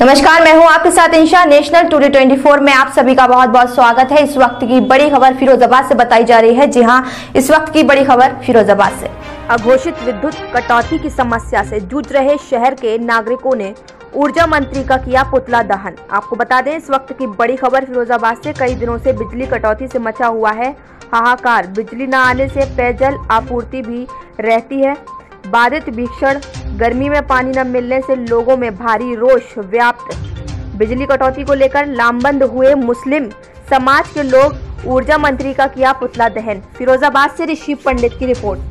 नमस्कार, मैं हूं आपके साथ इंशा। नेशनल टुडे 24 में आप सभी का बहुत बहुत स्वागत है। इस वक्त की बड़ी खबर फिरोजाबाद से बताई जा रही है। जी हां, इस वक्त की बड़ी खबर फिरोजाबाद से। अघोषित विद्युत कटौती की समस्या से जूझ रहे शहर के नागरिकों ने ऊर्जा मंत्री का किया पुतला दहन। आपको बता दें, इस वक्त की बड़ी खबर फिरोजाबाद से। कई दिनों से बिजली कटौती से मचा हुआ है हाहाकार। बिजली न आने से पेयजल आपूर्ति भी रहती है बाधित। भीषण गर्मी में पानी न मिलने से लोगों में भारी रोष व्याप्त। बिजली कटौती को लेकर लामबंद हुए मुस्लिम समाज के लोग। ऊर्जा मंत्री का किया पुतला दहन। फिरोजाबाद से ऋषि पंडित की रिपोर्ट।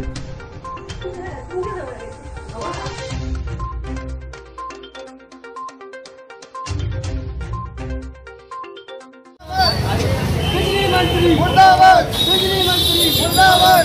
मुर्दाबाद, बिजली मंत्री मुर्दाबाद,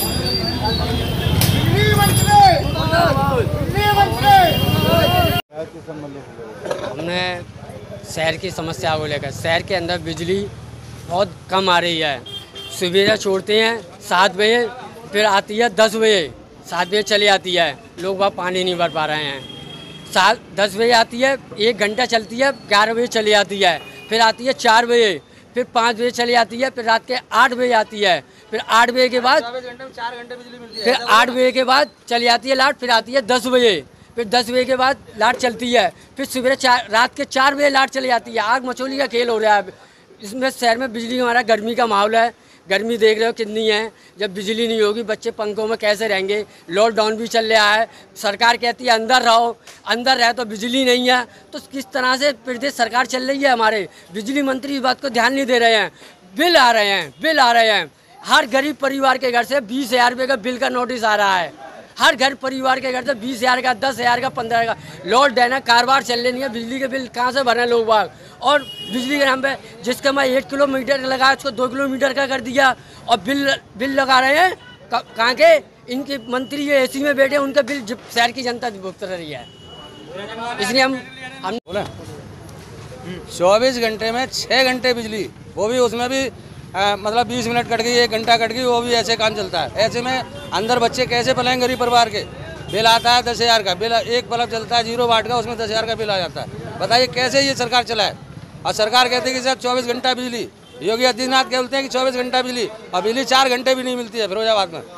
बिजली मंत्री मुर्दाबाद, बिजली मंत्री। हमने शहर की समस्या को लेकर, शहर के अंदर बिजली बहुत कम आ रही है। सुबह छोड़ते हैं 7 बजे, फिर आती है 10 बजे, 7 बजे चली आती है। लोग वहाँ पानी नहीं भर पा रहे हैं। 10 बजे आती है, 1 घंटा चलती है, 11 बजे चली आती है, फिर आती है 4 बजे, फिर 5 बजे चली आती है, फिर रात के 8 बजे आती है, फिर 8 बजे के बाद 4 घंटे बिजली मिलती है। फिर 8 बजे के बाद चली आती है लाइट, फिर आती है 10 बजे, फिर 10 बजे के बाद लाइट चलती है, फिर सुबह रात के 4 बजे लाइट चली जाती है। आग मचोली का खेल हो रहा है इसमें शहर में। बिजली हमारा गर्मी का माहौल है, गर्मी देख रहे हो कितनी है। जब बिजली नहीं होगी बच्चे पंखों में कैसे रहेंगे। लॉकडाउन भी चल रहा है, सरकार कहती है अंदर रहो, अंदर रहे तो बिजली नहीं है, तो किस तरह से प्रदेश सरकार चल रही है। हमारे बिजली मंत्री इस बात को ध्यान नहीं दे रहे हैं। बिल आ रहे हैं, बिल आ रहे हैं। हर गरीब परिवार के घर से 20,000 रुपये का बिल का नोटिस आ रहा है। हर घर परिवार के घर से 20,000 का, 10,000 का, 15,000 का लॉकडाउन है, कारोबार चल रही है। बिजली के बिल कहाँ से भरें लोग बाग। और बिजली के नाम पे जिसका मैं 1 किलोमीटर लगा उसको 2 किलोमीटर का कर दिया। और बिल लगा रहे हैं कहाँ के। इनके मंत्री ये एसी में बैठे, उनका बिल शहर की जनता भुगत रही है। इसलिए हम 24 घंटे में 6 घंटे बिजली, वो भी उसमें भी मतलब 20 मिनट कट गई, 1 घंटा कट गई, वो भी ऐसे काम चलता है। ऐसे में अंदर बच्चे कैसे पलेंगे गरीब परिवार के। बिल आता है 10,000 का, बिल एक बल्ब चलता है 0 वाट का, उसमें 10,000 का बिल आ जाता है। बताइए कैसे ये सरकार चलाए। और सरकार कहती है कि सर 24 घंटा बिजली। योगी आदित्यनाथ कहते हैं कि 24 घंटा बिजली, और बिजली 4 घंटे भी नहीं मिलती है फिरोजाबाद में।